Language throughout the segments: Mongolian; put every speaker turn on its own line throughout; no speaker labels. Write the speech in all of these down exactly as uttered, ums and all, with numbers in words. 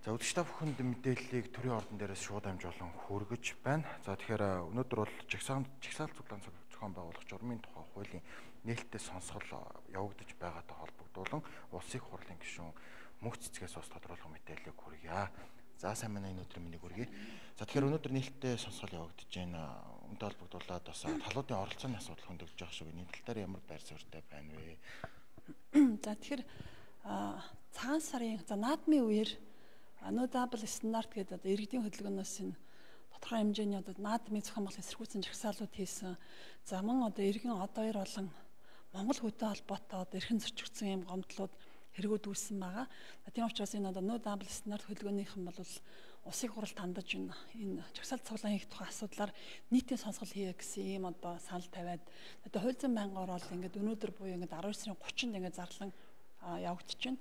За өдөрт та бүхэнд мэдээллийг төрийн ордон дээрээс шууд амжуулан хүргэж байна. За тэгэхээр өнөөдөр бол жагсаал жагсаал цуглаан зохион байгуулах журмын тухай хуулийн нээлттэй сонсгол явагдаж байгаатай холбогдуулан улсын хурлын гишүүн мөнх цэцгээс бас тодорхойлох мэдээллийг хүргье. За сайн манай энэ өдрийн мэнийг хүргэе. За тэгэхээр өнөөдөр нээлттэй сонсгол явагдаж байна. Үүнтэй холбогдуулаад бас талуудын оролцооны асуудал хөндөрлөж байгаа шүү. Энэ тал дээр ямар байр суурьтай байна вэ?
За тэгэхээр цагаан сарын за наадмын үеэр No double стандарт гэдэг одоо иргэдийн хөдөлгөөнөөс энэ тодорхой хэмжээний одоо наадмын зохион байгуулалт эсэргүүцсэн жагсаалууд хийсэн. За мөн одоо иргэн одоо хоёр болон Монгол хүнтэй холбоотой одоо эрхэн зөрчигдсөн юм гомдлууд хэрэгүүд үүссэн байгаа. Тийм учраас энэ одоо No double стандарт хөдөлгөөнийхэн бол улсын хуралд хандаж энэ энэ жагсаал цуглаан хийх тухай асуудлаар нийтийн сонсгол хийе гэсэн ийм одоо санал тавиад одоо хууль зүйн байнгын орол ингээд өнөөдөр буюу ингээд арван сарын гуравчинд ингээд зарлан явагдаж байна.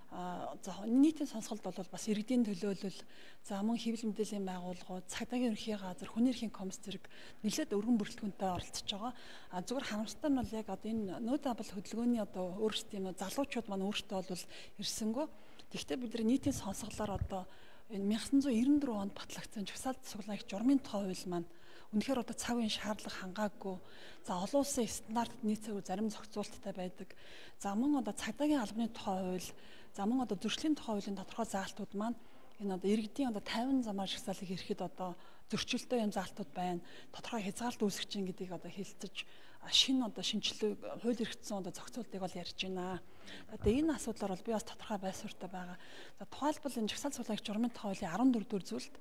А за нийтийн сонсголд бол бас иргэдийн төлөөлөл за мөн хэвлэл мэдээллийн байгууллагууд цагдаагийн ерөнхий газар хүний эрхийн комисс зэрэг нэлээд өргөн бүрэлдэхүүнтэй оролцож байгаа. А зүгээр харамсалтай нь бол яг одоо энэ No double хөдөлгөөний одоо өөрсдийн залуучууд маань өөртөө бол ирсэнгөө. Тэгэхдээ бид нар нийтийн сонсголоор одоо энэ найман зуун девяносто дөрвөн онд батлагдсан жагсаал цуглаан их журмын тухай хууль маань үнэхээр одоо цаг үеийн шаардлага хангаагүй. За олон улсын стандартад нийцээгүй зарим зохицуулттай байдаг. За мөн одоо цагдаагийн албаны тухай хууль, за мөн одоо зөрчлийн тухай хуулийн тодорхой заалтууд маань энэ одоо иргэдийн одоо тайван замаар жагсаалыг хийхэд одоо зөрчилтэй юм заалтууд байна. Тодорхой хязгаарлалт үүсгэж чинь гэдгийг одоо хэлэлцэж шинэ одоо шинжилгээ хууль эрхтсэн одоо зохицуултыг бол ярьж байна. Одоо энэ асуудлаар бол би бас тодорхой байр суурьтай байгаа. За тухайлбал энэ жагсаал цуглаан журмын тухай хуулийн арван дөрөв дугаар зүйлд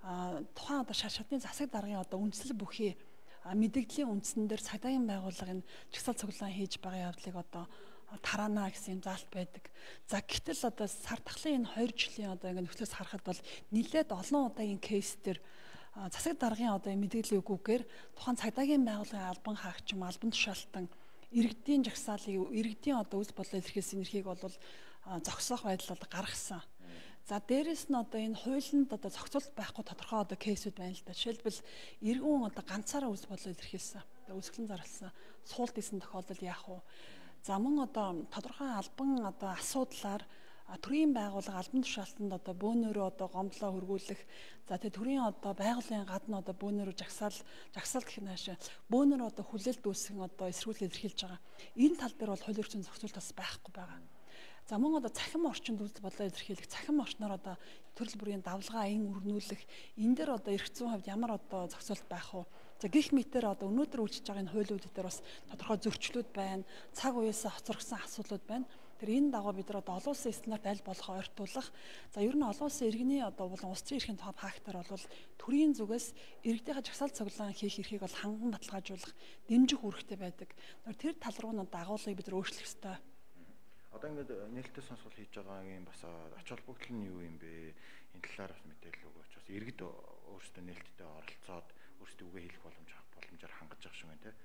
тухайн одоо шар шатны засаг даргын одоо үндсэл бүхий мэдээллийн үндсэн дээр цагдаагийн байгууллага энэ жагсаал цуглаан хийж байгаа явдлыг одоо тараана гэсэн юм заалт байдаг. За гэтэл одоо сар дахлын энэ хоёр жилийн одоо ингэ нөхцөлөөс харахад бол нэлээд олон удаагийн кейс дээр засаг даргын одоо мэдээллийн үгүйгээр тухайн цагдаагийн байгууллагын албан хаагчим, албан тушаалтан иргэдийн жагсаалыг иргэдийн одоо үс бодлоо илэрхийлсэн эрхийг бол зогсоох байдал бол гаргасан. За дээрэс нь одоо энэ хуулинд одоо зохицуулт байхгүй тодорхой одоо кейсүүд байна л да. Жишээлбэл иргэн одоо ганцаараа үс бодлоо илэрхийлсэн. Одоо үсгэлэн зарласан, суулт хийсэн тохиолдол яах вэ? За мөн одоо тодорхой албан одоо асуудлаар төрийн байгууллага албан тушаалтанд одоо бөөнөрөө одоо гомдлоо хөргүүлэх, за тэгээ төрийн одоо байгууллагын гадна одоо бөөнөрөө жагсаал жагсаал гэх нь хаашаа бөөнөрөө одоо хүлээлт үүсгэн одоо эсрүүл илэрхийлж байгаа. Энэ тал дээр бол хууль эрхтэн зохицуулт бас байхгүй байгаа. За мөн одоо цахим орчинд үйл бодлоо илэрхийлэх, цахим орчноор одоо төрөл бүрийн давлгаа аян өрнүүлэх, энэ дээр одоо эрх зүйн хувьд ямар одоо зохицуулт байх вэ? За гих мэтэр одоо өнөөдөр үйлчилж байгаа энэ хуулиуд дээр бас тодорхой зөрчлүүд байна, цаг үеэсээ хоцрогдсон асуудлууд байна. Тэр энэ дагуу бид нар одоо олон улсын стандарт аль болох ойртуулах. За ер нь олон улсын иргэний одоо болон улс төрийн эрхийн тухай фактор бол төрийн зүгээс иргэдийнхээ жагсаал цуглаан хийх эрхийг бол ханган баталгаажуулах, дэмжих үүрэгтэй байдаг. Тэр тал руу нь дагуулгыг бид нар өөрчлөх ёстой.
Одоо ингээд нээлттэй сонсгол хийж байгаагийн бас ач холбогдол нь юу юм бэ? Энэ талаар бас мэдээлэл өгөөч. Бас иргэд өөрсдөө нээлттэй оролцоод өөрсдөө үгээ хэлэх боломж боломжоор хангаж явах шиг байна те.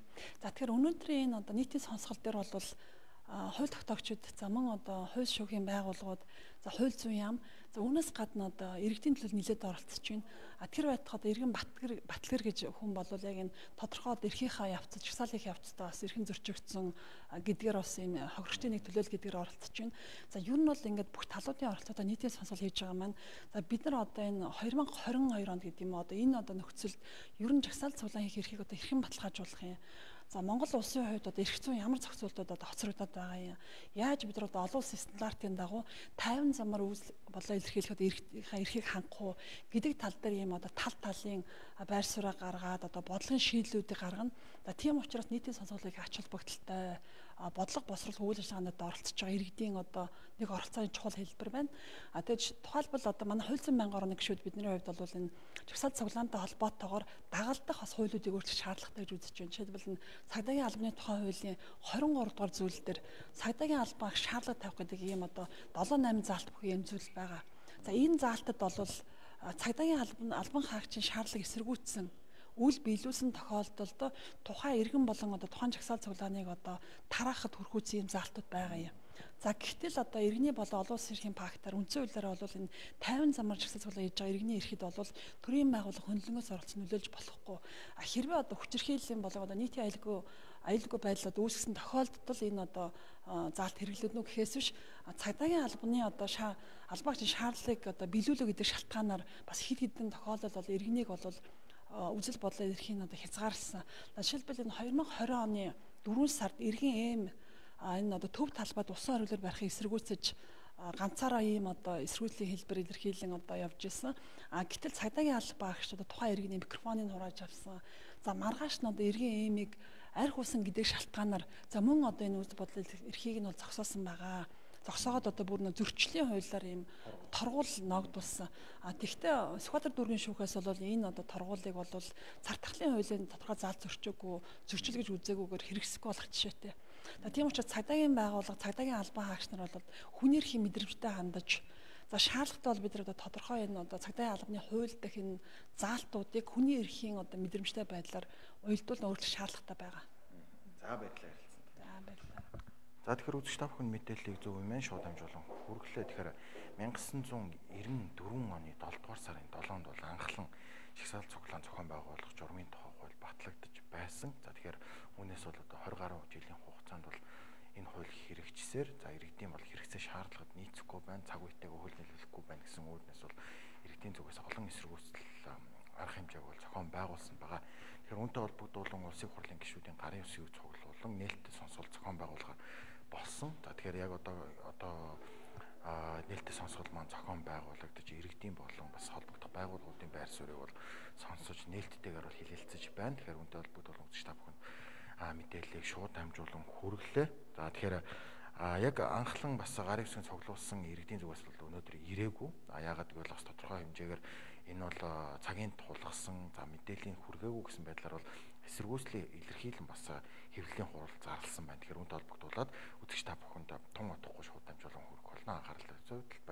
За тэгэхээр өнөөдрийн энэ одоо нийтийн сонсгол дээр бол хууль тогтоогчид за мөн одоо хууль шүүхийн байгууллагууд за хууль зүйн яам за үүнээс гадна одоо иргэдийн төлөв нэлээд оролцож байна. А тэр байтугай одоо иргэн батгэр батлгэр гэж хүн бол яг энэ тодорхой эрхийнхаа явцад жагсаал хийх явцдаа бас эрхэн зөрчигдсөн гэдгээр бас энэ хохирогчдын нэг төлөөлөл гэдгээр оролцож байна. За ер нь бол ингээд бүх талуудын оролцоотой нийтийн сонсгол хийж байгаа маань за бид нар одоо энэ две тысячи двадцать two онд гэдэг юм одоо энэ одоо нөхцөлд ер нь жагсаал цуглаан хийх эрхийг одоо эрхэн баталгаажуулах юм. За Монгол улсын хувьд одоо эрх зүйн ямар зохицуултууд одоо хоцрогдоод байгаа юм. Яаж бид нар одоо олон улсын стандартын дагуу тайван замаар үйл бодлоо илэрхийлэхэд иргэдийнхээ эрхийг хангах уу гэдэг тал дээр ийм одоо тал талын байр суурь гаргаад одоо бодлогын шийдлүүдийг гаргана. За тийм учраас нийтийн сонсголыг ач холбогдолтой бодлого босрол үйл ажиллагаанд оролцож байгаа иргэдийн одоо нэг оролцооны чухал хэлбэр байна. А тэгэж тухайлбал одоо манай хууль зүйн байнгын орны гишүүд бидний хувьд бол энэ жагсаал цуглаантай холбоотойгоор дагалдах бас хуулиудыг өөрчлөх шаардлагатай гэж үзэж байна. Жишээлбэл энэ цагдаагийн албаны тухай хуулийн twenty-three дугаар зүйл дээр цагдаагийн албан шаардлага тавих гэдэг ийм одоо seven eight заалт бүхий юм зүйл байгаа. За энэ заалтад бол цагдаагийн албан албан хаагчийн шаардлага эсэргүүцсэн үйл биелүүлсэн тохиолдолд тухайн иргэн болон одоо тухайн жагсаал цуглааныг одоо тараахад хүрхүүцсэн юм заалтууд байгаа юм. За гэтэл одоо иргэний болон олон улсын эрхийн фактор үндсэн хуулиараа бол энэ тайван замаар жагсаал цуглаан хийж байгаа иргэний эрхэд бол төрийн байгууллага хөндлөнгөөс оролцсон нөлөөлж болохгүй. Хэрвээ одоо хүчирхийллийн болон одоо нийтийн аюулгүй аюулгүй байдлууд үүсгэсэн тохиолдолд энэ одоо заалт хэрэглэгдэнэ гэхээс биш цагдаагийн албаны одоо албаагчийн шаардлагыг одоо биелүүлэх гэдэг шалтгаанаар бас хэд хэдэн тохиолдол бол иргэнийг бол үзэл бодлоо эрхийн одоо хязгаарласан. Жишээлбэл энэ две тысячи двадцать оны дөрвөн сард иргэн эм энэ одоо төв талбайд усан оргилоор барихыг эсэргүүцэж ганцаараа ийм одоо эсэргүүцлийн хэлбэр илэрхийлэн одоо явж исэн. А гэтэл цагдаагийн албаагч одоо тухайн иргэний микрофоныг хурааж авсан. За маргааш нь одоо иргэн эмийг арх усан гэдэг шалтгаанаар за мөн одоо энэ үзэл бодлын эрхийг нь бол зогсоосон байгаа. Зогсоогоод одоо бүр нөө зөрчлийн хуулиар ийм торгуул ногдуулсан. А тэгвэл Сүхбаатар дүүргийн шүүхээс бол энэ одоо торгуулийг бол цар тахлын хуулийн тодорхой заалт зөрчөөгүй зөрчил гэж үзээгүйгээр хэрэгсэхгүй болох жишээтэй. Тийм учраас цагдаагийн байгууллага, цагдаагийн албан хаагч нар бол хүний эрхийн мэдрэмжтэй хандаж за шаардлагатай бол бид нар одоо тодорхой энэ одоо цагдаагийн албаны хууль дэх энэ заалтуудыг хүний эрхийн одоо мэдрэмжтэй байдлаар уялдуулан өөрчлөх шаардлагатай байгаа.
За баярлалаа ярилцсан.
За баярлалаа.
За тэгэхээр үзэгч та бүхэн мэдээллийг зөв юмэн шууд дамжуулан хүргэлээ. Тэгэхээр найман зуун девяносто дөрвөн оны долдугаар сарын долоонд бол анхлан жагсаал цуглаан зохион байгуулах журмын тухай хууль батлагдаж байсан. За тэгэхээр үүнээс бол одоо двадцать гаруй жилийн хугацаанд бол энэ хууль хэрэгжсээр за иргэдийн бол хэрэгцээ шаардлагад нийцэхгүй байна, цаг үетэйгээ хууль нийлүүлэхгүй байна гэсэн үүрнээс бол иргэдийн зүгээс олон эсэргүүцэл арга хэмжээг бол зохион байгуулсан байгаа. Тэгэхээр үүнтэй холбогдуулан улсын хурлын гишүүдийн гарын үсгийг цуглуулсан нээлттэй сонсгол зохион байгуулахаар болсон. За тэгэхээр яг одоо одоо нээлттэй сонсгол маань зохион байгуулагдаж иргэдийн болон бас холбогдох байгууллагуудын байр суурийг бол сонсож нээлттэйгээр бол хилэлцэж байна. Тэгэхээр үүнтэй холбогдуулан үзэж та бүхэн мэдээллийг шууд дамжуулан хүргэлээ. За тэгэхээр яг анхлан бас гарын үсгийн цуглуулсан иргэдийн зүгээс бол өнөөдөр ирээгүй. А яагаад гэвэл бас тодорхой хэмжээгээр энэ бол цагийн тулгасан за мэдээллийн хүргээгүй гэсэн байдлаар бол эсэргүүцлийн илэрхийлэн бас хэвлэлийн хурал зарласан байна. Тэгэхээр үүнтэй холбогдуулаад үзэгч та бүхэнд тун утгагүй шууд дамжуулан хүргэх болно. Анхаарал тавьж